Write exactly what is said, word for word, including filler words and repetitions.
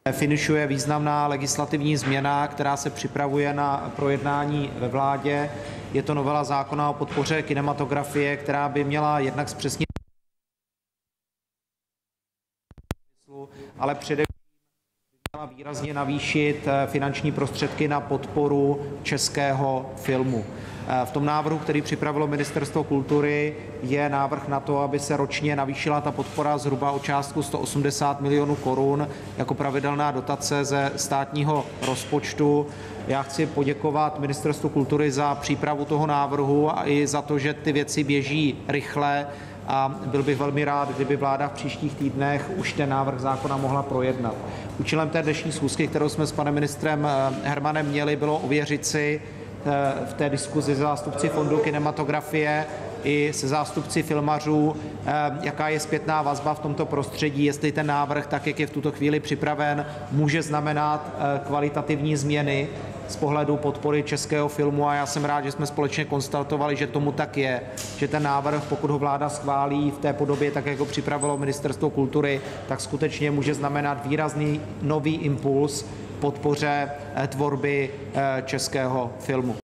Finišuje významná legislativní změna, která se připravuje na projednání ve vládě. Je to novela zákona o podpoře kinematografie, která by měla jednak zpřesnit, ale především by měla výrazně navýšit finanční prostředky na podporu českého filmu. V tom návrhu, který připravilo Ministerstvo kultury, je návrh na to, aby se ročně navýšila ta podpora zhruba o částku sto osmdesát milionů korun jako pravidelná dotace ze státního rozpočtu. Já chci poděkovat Ministerstvu kultury za přípravu toho návrhu a i za to, že ty věci běží rychle, a byl bych velmi rád, kdyby vláda v příštích týdnech už ten návrh zákona mohla projednat. Účelem té dnešní schůzky, kterou jsme s panem ministrem Hermanem měli, bylo ověřit si v té diskuzi se zástupci Fondu kinematografie i se zástupci filmařů, jaká je zpětná vazba v tomto prostředí, jestli ten návrh, tak jak je v tuto chvíli připraven, může znamenat kvalitativní změny z pohledu podpory českého filmu, a já jsem rád, že jsme společně konstatovali, že tomu tak je, že ten návrh, pokud ho vláda schválí v té podobě, tak jak ho připravilo Ministerstvo kultury, tak skutečně může znamenat výrazný nový impuls podpoře tvorby českého filmu.